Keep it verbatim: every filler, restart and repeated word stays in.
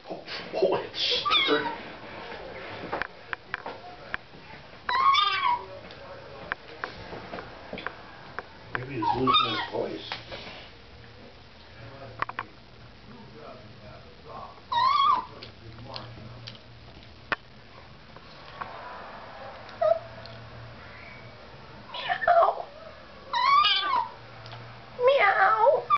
Oh, oh it's stirred. Maybe he's losing his voice.